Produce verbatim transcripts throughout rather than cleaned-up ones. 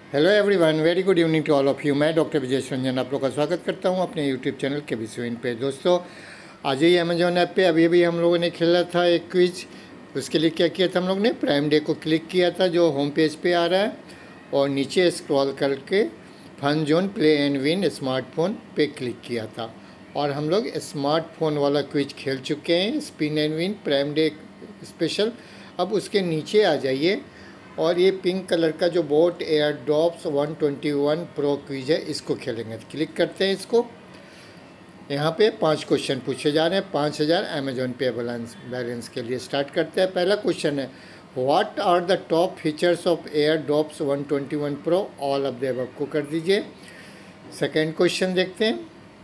Hello everyone, very good evening to all of you. मैं doctor Vijay Ranjan आप लोग का स्वागत करता हूं अपने यूट्यूब चैनल के बिस्विन पे। दोस्तों, आज ही अमेजोन ऐप पे अभी अभी हम लोगों ने खेला था एक क्विज। उसके लिए क्या किया था, हम लोग ने प्राइम डे को क्लिक किया था जो होम पेज पे आ रहा है, और नीचे स्क्रॉल करके fun zone play and win smartphone पे क्लिक किया था, और हम लोग स्मार्टफोन वाला क्विज खेल चुके हैं, spin and win prime day special. अब उसके नीचे आ जाइए और ये पिंक कलर का जो Boat Airdrops one twenty one pro quiz है, इसको खेलेंगे। क्लिक करते हैं इसको। यहाँ पे पांच क्वेश्चन पूछे जा रहे हैं, पाँच हज़ार अमेजोन पे बैलेंस बैलेंस के लिए। स्टार्ट करते हैं। पहला क्वेश्चन है, what are the top features of Airdrops one twenty one pro, all of the above को कर दीजिए। सेकेंड क्वेश्चन देखते हैं।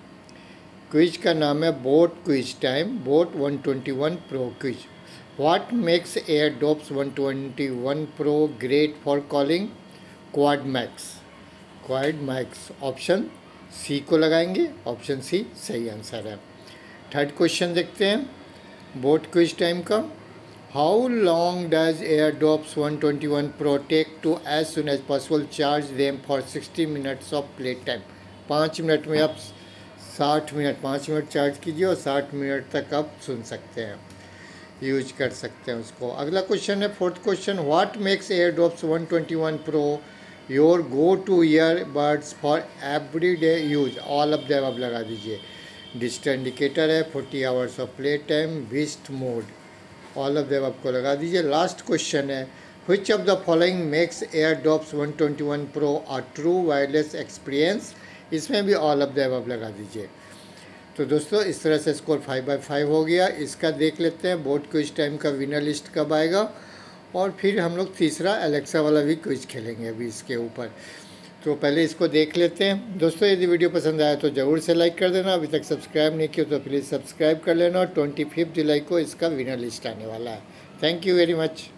क्विज का नाम है Boat quiz time Boat one twenty one pro quiz. What makes AirDrops one twenty one Pro great for calling? Quad Max. Quad Max option C को लगाएंगे। ऑप्शन सी सही आंसर है। थर्ड क्वेश्चन देखते हैं बोट क्विज टाइम का। How long does AirDrops one twenty one Pro take to as soon as possible charge them for sixty minutes of play time. पाँच minute में आप साठ मिनट पाँच मिनट चार्ज कीजिए और साठ मिनट तक आप सुन सकते हैं, यूज कर सकते हैं उसको। अगला क्वेश्चन है fourth question, what makes Airdrops one twenty one pro your go to earbuds for everyday use, all of the above लगा दीजिए। डिजिटल इंडिकेटर है, forty hours of play time, beast mode, all of the above को लगा दीजिए। Last question है, which of the following makes Airdrops one twenty one pro a true wireless experience, इसमें भी all of the above लगा दीजिए। तो दोस्तों, इस तरह से स्कोर फाइव बाई फाइव हो गया। इसका देख लेते हैं बोट क्विज टाइम का विनर लिस्ट कब आएगा, और फिर हम लोग तीसरा एलेक्सा वाला भी क्विज खेलेंगे अभी इसके ऊपर। तो पहले इसको देख लेते हैं। दोस्तों, यदि वीडियो पसंद आया तो ज़रूर से लाइक कर देना। अभी तक सब्सक्राइब नहीं किया तो प्लीज़ सब्सक्राइब कर लेना। और ट्वेंटी फिफ्थ जुलाई को इसका विनर लिस्ट आने वाला है। Thank you very much.